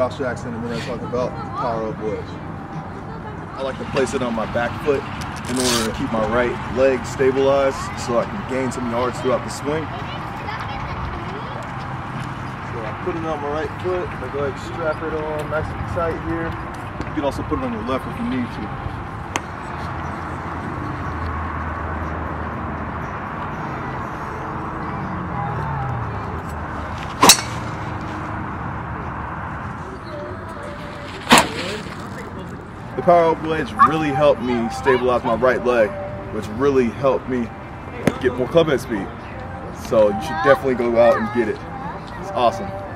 Josh Jackson, and we're going to talk about power up wedge. I like to place it on my back foot in order to keep my right leg stabilized so I can gain some yards throughout the swing. So I put it on my right foot, I go ahead and strap it on nice and tight here. You can also put it on your left if you need to. The power up wedge really helped me stabilize my right leg, which really helped me get more club head speed. So you should definitely go out and get it. It's awesome.